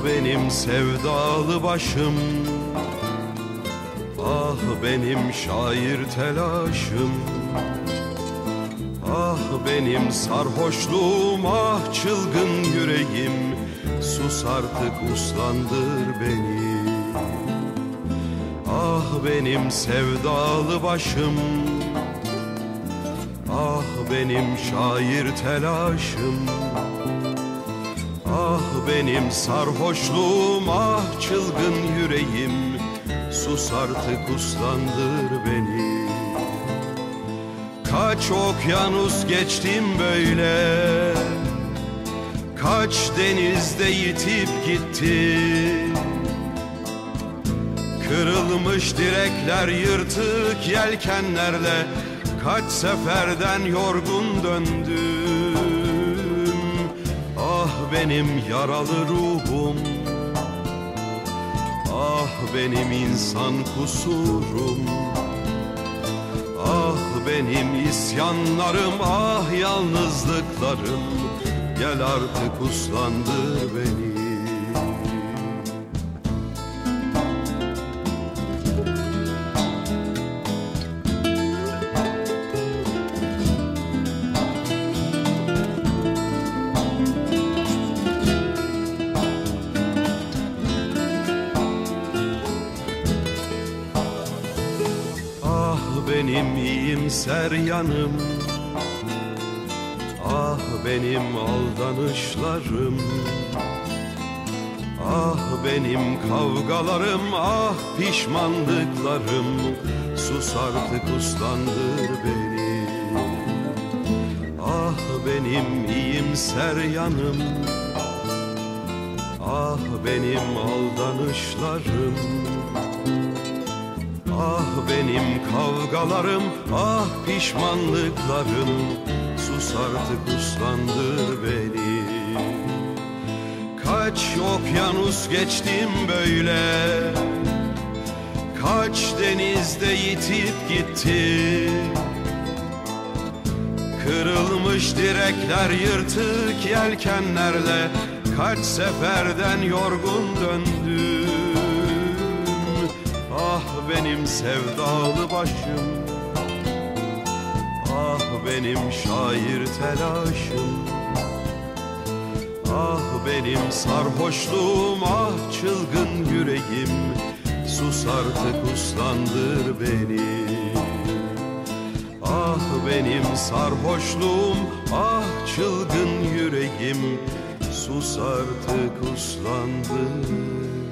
benim sevdalı başım, ah benim şair telaşım, ah benim sarhoşluğum, ah çılgın yüreğim, sus artık uslandır beni. Ah benim sevdalı başım, ah benim şair telaşım, ah benim sarhoşluğum, ah çılgın yüreğim, sus artık uslandır beni. Kaç okyanus geçtim böyle, kaç denizde yitip gitti. Kırılmış direkler, yırtık yelkenlerle kaç seferden yorgun döndüm. Ah benim yaralı ruhum, ah benim insan kusurum, ah benim isyanlarım, ah yalnızlıklarım, gel artık uslandır beni. Benim iyimser yanım, ah benim aldanışlarım, ah benim kavgalarım, ah pişmanlıklarım, sus artık uslandır beni. Ah benim iyimser yanım, ah benim aldanışlarım, ah benim kavgalarım, ah pişmanlıklarım, sus artık uslandır beni. Kaç okyanus geçtim böyle, kaç denizde yitip gitti. Kırılmış direkler, yırtık yelkenlerle kaç seferden yorgun döndüm. Ah benim sevdalı başım, ah benim şair telaşım, ah benim sarhoşluğum, ah çılgın yüreğim, sus artık uslandır beni. Ah benim sarhoşluğum, ah çılgın yüreğim, sus artık uslandır